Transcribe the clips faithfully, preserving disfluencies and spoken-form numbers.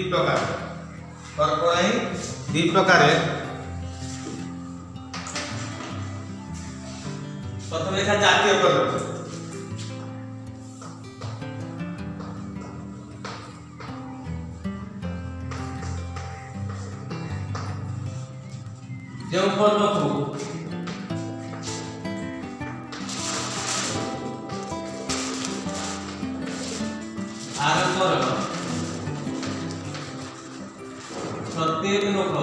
प्रकार कर्कराई दी प्रकार प्रथम देखा जातीय पर्व जो पर्व को भारत प्रत्येक लोक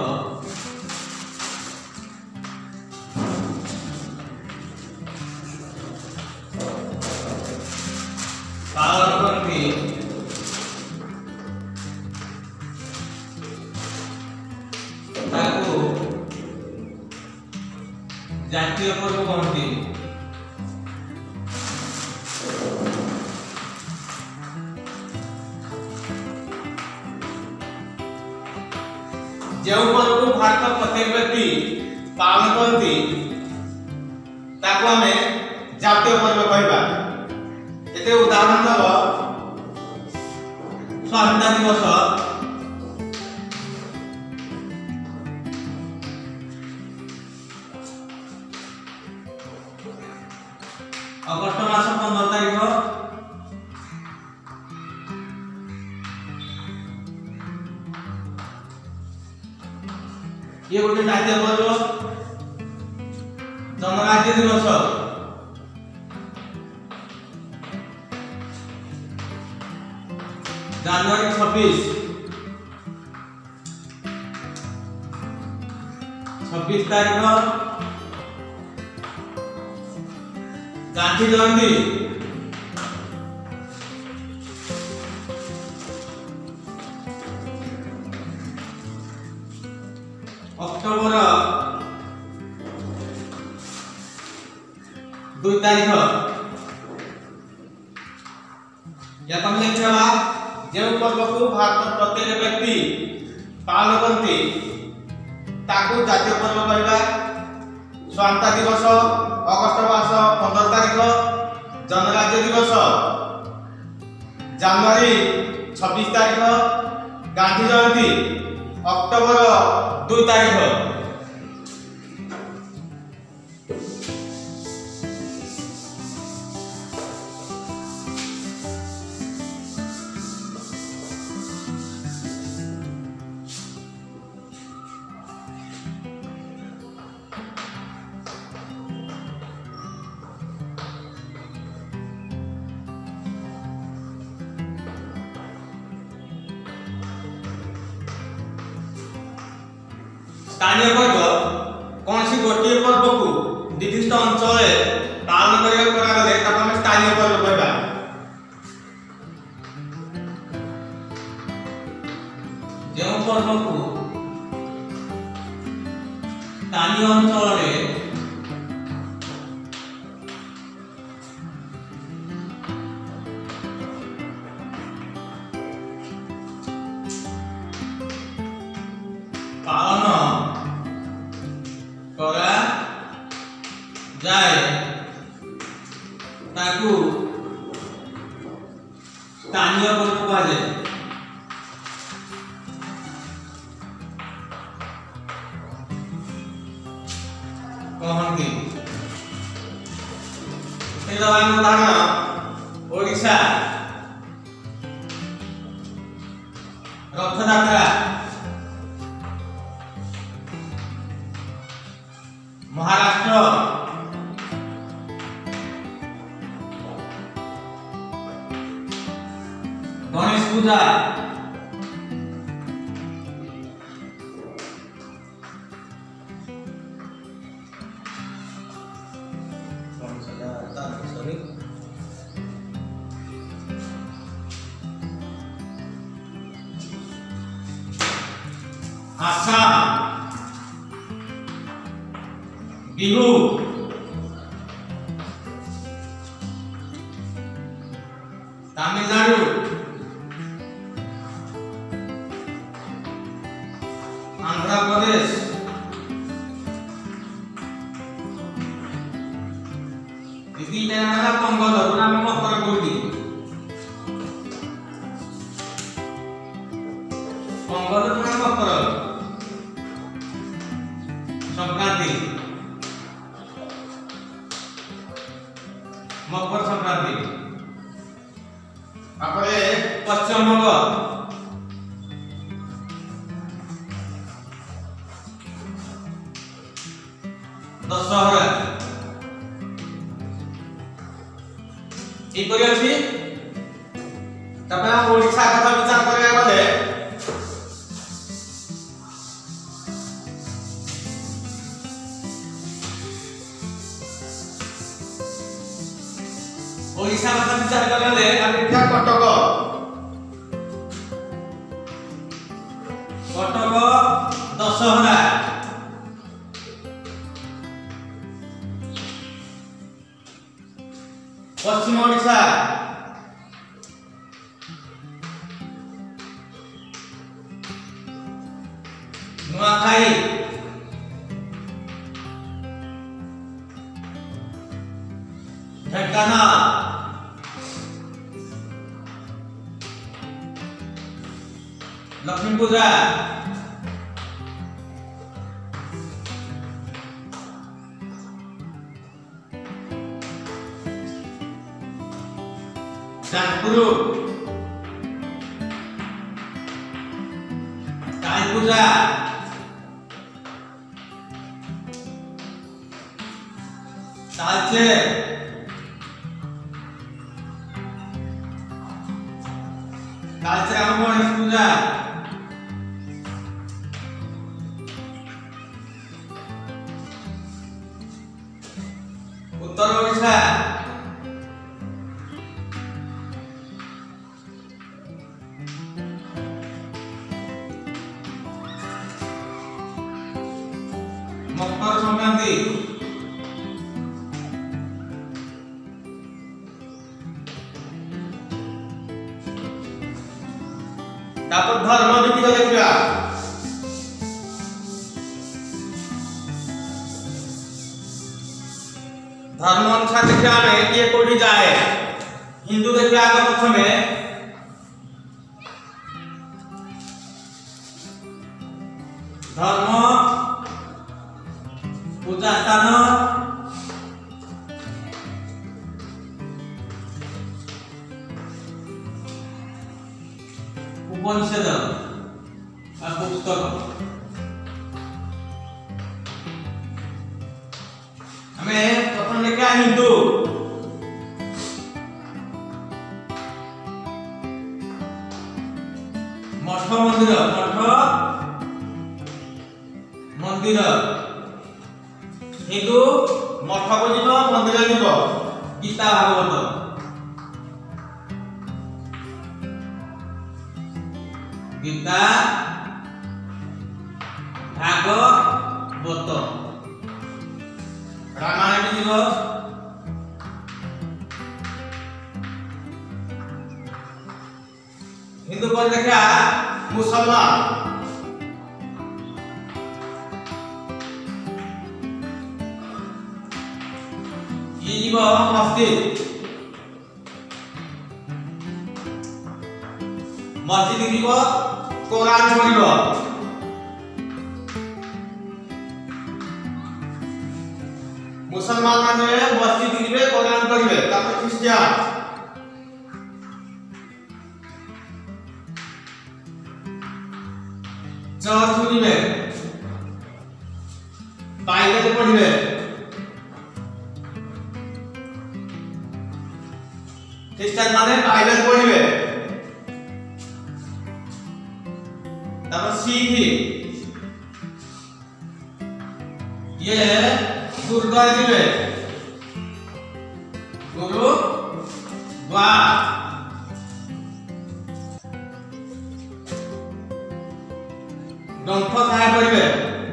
पालन करती जातीय पर्व कहती। जो पर्व को भारत प्रत्येक व्यक्ति पालन करती ताको हमें जातीय पर्व कहबा। एते उदाहरण दब स्वाधीनता दिवस अगस्त मास पंद्रह तारीख ये गोटे जातीय पर्व। जनराज्य दिवस जनवरी छब्बीस छब्बीस तारीख गांधी जयंती अक्टोबर दो तारीख या कम लिखा जो पर्व को भारत प्रत्येक व्यक्ति पालन करती ताकू जातीय पर्व कहबा। स्वाधीनता दिवस अगस्त मास पंद्रह तारीख जनराज्य दिवस जनवरी छब्बीस तारीख गांधी जयंती अक्टोबर दो तारीख। स्थानीय पर्व कौन सी गोटे पर्व को निर्दिष्ट अंचल पालन करागले हम स्थानीय पर्व कहबा। जो पर्व को स्थानीय अंचल पालन करा जाए ताकू स्थानीय पर्व कहा जाए। कहती उदाहरण ओडिशा रथ यात्रा, महाराष्ट्र गणेश पूजा, आसाम बिहू, तमिलनाडु, आंध्र प्रदेश, दीदी तेलंगाना पंगल पूरा में मकर कोटी तापरे पश्चिम बंग दशहरा एपरि अछि। तबे हम ओडिशा कथा विचार करबा गले ओडिशा कथा विचार करले हम क्या कटक कटक दशहरा पश्चिम ओडिशा नुआखाई ढेंकानाल लक्ष्मी पूजा जागपुर काली पूजा तालचे तालचे राम गणेश पूजा उत्तर ओडिशा मकर संक्रांति तापर धर्म नीति को देखिया धर्म अनुसार देखिया में किए कोठी जाए हिंदू देखिया आगे प्रथमे धर्म पूजा स्थान उपनिषद पुस्तक हमें प्रथम लिखा हिंदू मठ मंदिर मठ मंदिर हिंदू मठ को जीव मंदिर जीव गीता भागवत गीता भागवत रामायण जीव हिंदू पर देखा मुसलमान ये जीव मस्जिद मस्जिद जीव कुरान पढ़िब मुसलमान माने मस्जिद जीवे कुरान पढ़िबे तापर क्रिश्चियन चर्च जीवे बाइबल पढ़िबे क्रिश्चियन माने बाइबल पढ़िबे तापर सीख ये गुरुद्वार जीवे गुरुद्वार ग्रंथ साहेब पढ़िबे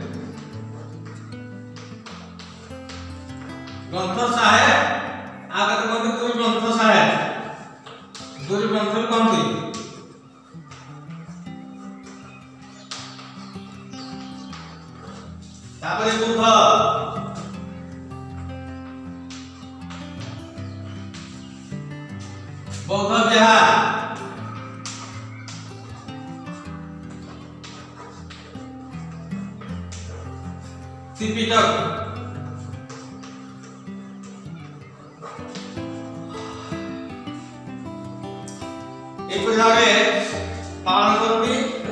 ग्रंथ साहेब आगे तो कहते गुरु ग्रंथ साहेब गुरु ग्रंथ कहते तापर बुद्ध बौद्ध विहार त्रिपिटक এই ভাবে পালন করবি।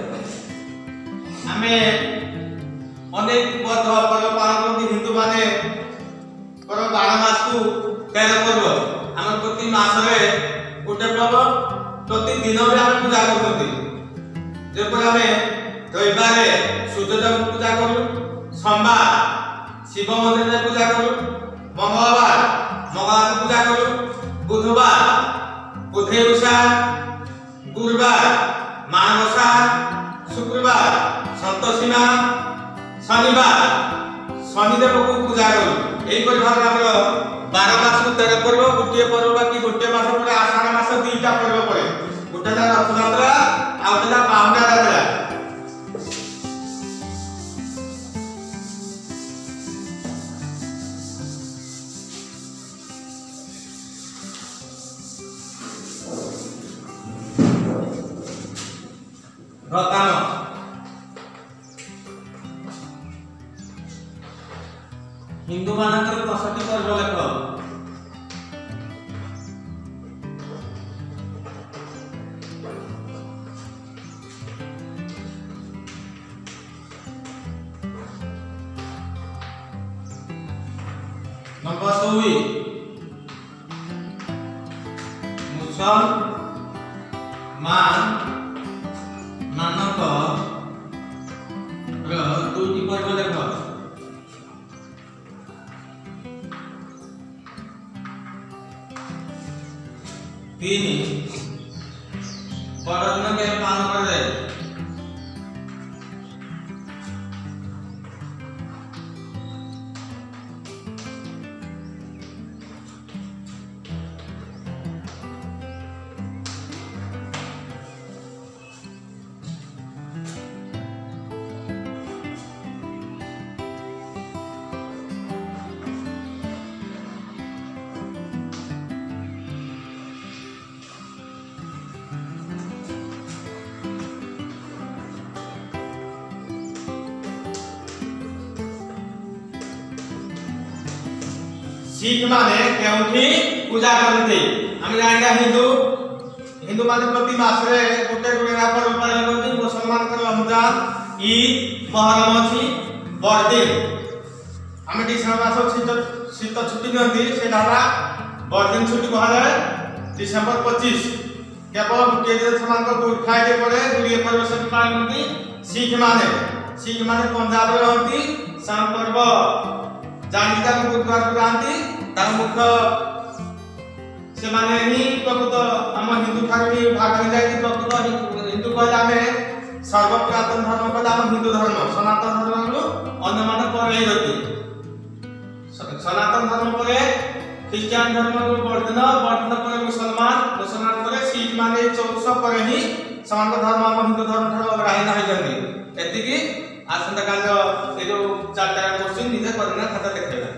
আমি অনেক পর্ব পালন করবি। হিন্দু মানে বার মাস কু তেরো পর্ব। আমি প্রতি মাসরে গোটে পর্ব, প্রতি দিন আমি পূজা করতে। যেপরি আমি রবিবারে সূর্যদেব পূজা করু, সোমবার শিব মন্দিরে পূজা করু, মঙ্গলবার মঙ্গলবার পূজা করু, বুধবার বুধে ওষা, গুরুবার মানবসা, শুক্রবার সন্তোষীমা, শনিবার শনিদেবকে পূজা করু। এইপরি ভাবে আমরা বার মাস তেরো পর্ব, গোটিଏ পর্ব বাকি গোটিଏ মাস পরে আষাঢ় মাস দুইটা পর্ব পড়ে। গোটে ହେଲା ରଥଯାତ୍ରା ଆଉ ଗୋଟେ ହେଲା ବାହୁଡ଼ା ଯାତ୍ରା। କାମ ହିନ୍ଦୁ ମାନଙ୍କର ଦଶଟି ପର୍ବ ଲେଖ। नंबर दुई मुसलमान मानक दुईटी पर्व देख। तीन पर्वदिन के पालन करे। सिख माने केउठी पूजा करते। हम जानिया हिंदू हिंदू माने प्रति मासरे गोटे गोटे पर्व पालन करते। मुसलमान कर रमजान, ईद, मुहर्रम अछि, बरदिन। हम डिसेंबर मास शीत शीत छुट्टी दियंती से धारा बरदिन छुट्टी कहले डिसेंबर पच्चीस। केवल गोटे दिन समान को गुड फ्राइडे पड़े दुरिए पर्व से पालन करती। सिख माने सिख माने पंजाब रे रहती शाम पर्व जानिता को बुधवार को आंती तार मुख्य से माने नी प्रकृत हम हिंदू ठाकुर भाग हो जाय। प्रकृत हिंदू कहला में सर्वपुरातन धर्म कहला हम हिंदू धर्म, सनातन धर्म रो अन्य माने परे होती। सनातन धर्म परे ख्रिस्टियन धर्म रो वर्धन, वर्धन परे मुसलमान, मुसलमान परे सिख माने चौदह परे ही समान धर्म हम हिंदू धर्म ठाकुर राहिना हो जंदी। एति की आसंता काल ए जो चारटा क्वेश्चन निजे करना खाता देखैला।